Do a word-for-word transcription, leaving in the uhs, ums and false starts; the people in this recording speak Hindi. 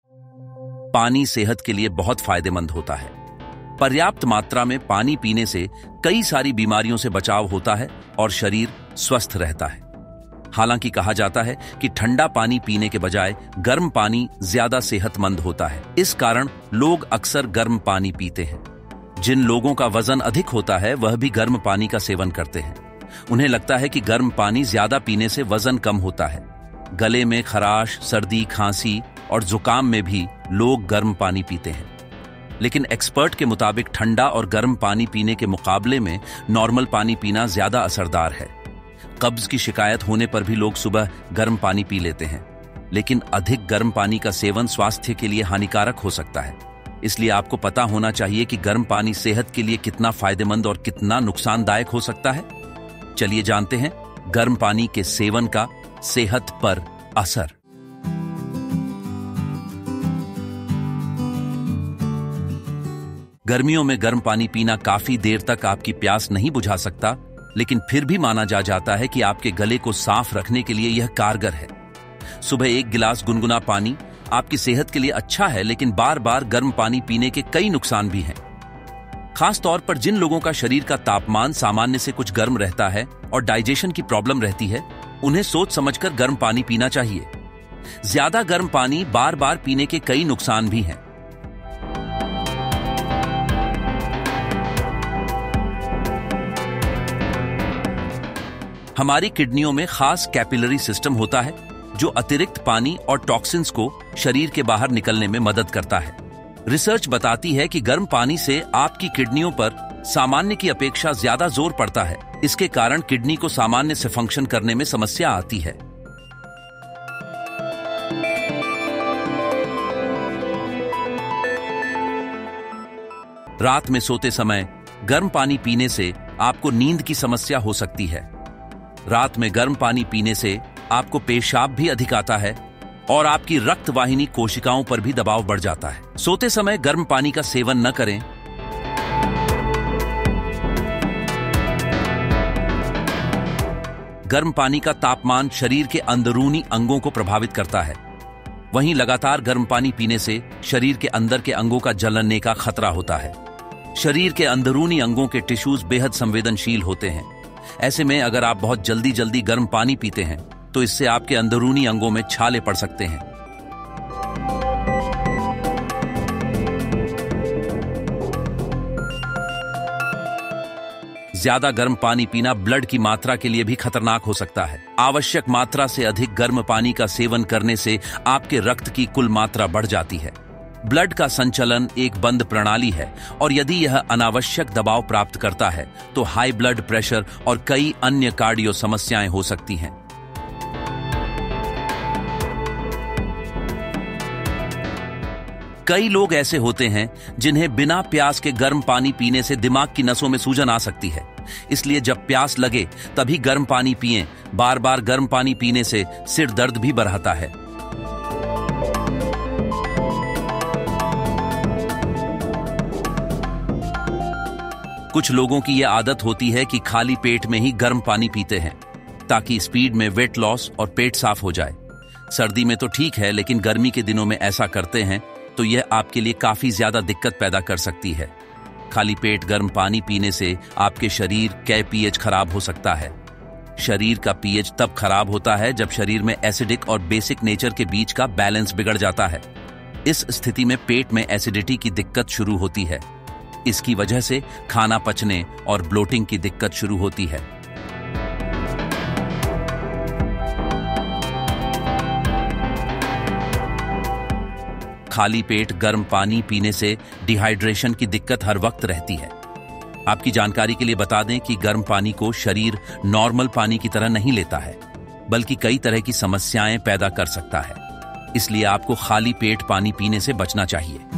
पानी सेहत के लिए बहुत फायदेमंद होता है। पर्याप्त मात्रा में पानी पीने से कई सारी बीमारियों से बचाव होता है और शरीर स्वस्थ रहता है। हालांकि कहा जाता है कि ठंडा पानी पीने के बजाय गर्म पानी ज्यादा सेहतमंद होता है। इस कारण लोग अक्सर गर्म पानी पीते हैं। जिन लोगों का वजन अधिक होता है वह भी गर्म पानी का सेवन करते हैं। उन्हें लगता है कि गर्म पानी ज्यादा पीने से वजन कम होता है। गले में खराश, सर्दी, खांसी और जुकाम में भी लोग गर्म पानी पीते हैं। लेकिन एक्सपर्ट के मुताबिक ठंडा और गर्म पानी पीने के मुकाबले में नॉर्मल पानी पीना ज्यादा असरदार है। कब्ज की शिकायत होने पर भी लोग सुबह गर्म पानी पी लेते हैं, लेकिन अधिक गर्म पानी का सेवन स्वास्थ्य के लिए हानिकारक हो सकता है। इसलिए आपको पता होना चाहिए कि गर्म पानी सेहत के लिए कितना फायदेमंद और कितना नुकसानदायक हो सकता है। चलिए जानते हैं गर्म पानी के सेवन का सेहत पर असर। गर्मियों में गर्म पानी पीना काफी देर तक आपकी प्यास नहीं बुझा सकता, लेकिन फिर भी माना जा जाता है कि आपके गले को साफ रखने के लिए यह कारगर है। सुबह एक गिलास गुनगुना पानी आपकी सेहत के लिए अच्छा है, लेकिन बार बार गर्म पानी पीने के कई नुकसान भी हैं। खास तौर पर जिन लोगों का शरीर का तापमान सामान्य से कुछ गर्म रहता है और डाइजेशन की प्रॉब्लम रहती है, उन्हें सोच समझकर गर्म पानी पीना चाहिए। ज्यादा गर्म पानी बार बार पीने के कई नुकसान भी हैं। हमारी किडनियों में खास कैपिलरी सिस्टम होता है जो अतिरिक्त पानी और टॉक्सिन्स को शरीर के बाहर निकलने में मदद करता है। रिसर्च बताती है कि गर्म पानी से आपकी किडनियों पर सामान्य की अपेक्षा ज्यादा जोर पड़ता है। इसके कारण किडनी को सामान्य से फंक्शन करने में समस्या आती है। रात में सोते समय गर्म पानी पीने से आपको नींद की समस्या हो सकती है। रात में गर्म पानी पीने से आपको पेशाब भी अधिक आता है और आपकी रक्त वाहिनी कोशिकाओं पर भी दबाव बढ़ जाता है। सोते समय गर्म पानी का सेवन न करें। गर्म पानी का तापमान शरीर के अंदरूनी अंगों को प्रभावित करता है। वहीं लगातार गर्म पानी पीने से शरीर के अंदर के अंगों का जलने का खतरा होता है। शरीर के अंदरूनी अंगों के टिश्यूज बेहद संवेदनशील होते हैं। ऐसे में अगर आप बहुत जल्दी जल्दी गर्म पानी पीते हैं तो इससे आपके अंदरूनी अंगों में छाले पड़ सकते हैं। ज्यादा गर्म पानी पीना ब्लड की मात्रा के लिए भी खतरनाक हो सकता है। आवश्यक मात्रा से अधिक गर्म पानी का सेवन करने से आपके रक्त की कुल मात्रा बढ़ जाती है। ब्लड का संचलन एक बंद प्रणाली है और यदि यह अनावश्यक दबाव प्राप्त करता है तो हाई ब्लड प्रेशर और कई अन्य कार्डियो समस्याएं हो सकती हैं। कई लोग ऐसे होते हैं जिन्हें बिना प्यास के गर्म पानी पीने से दिमाग की नसों में सूजन आ सकती है। इसलिए जब प्यास लगे तभी गर्म पानी पिएं। बार बार गर्म पानी पीने से सिर दर्द भी बढ़ता है। कुछ लोगों की यह आदत होती है कि खाली पेट में ही गर्म पानी पीते हैं ताकि स्पीड में वेट लॉस और पेट साफ हो जाए। सर्दी में तो ठीक है, लेकिन गर्मी के दिनों में ऐसा करते हैं तो यह आपके लिए काफी ज्यादा दिक्कत पैदा कर सकती है। खाली पेट गर्म पानी पीने से आपके शरीर का पीएच खराब हो सकता है। शरीर का पीएच तब खराब होता है जब शरीर में एसिडिक और बेसिक नेचर के बीच का बैलेंस बिगड़ जाता है। इस स्थिति में पेट में एसिडिटी की दिक्कत शुरू होती है। इसकी वजह से खाना पचने और ब्लोटिंग की दिक्कत शुरू होती है। खाली पेट गर्म पानी पीने से डिहाइड्रेशन की दिक्कत हर वक्त रहती है। आपकी जानकारी के लिए बता दें कि गर्म पानी को शरीर नॉर्मल पानी की तरह नहीं लेता है, बल्कि कई तरह की समस्याएं पैदा कर सकता है। इसलिए आपको खाली पेट पानी पीने से बचना चाहिए।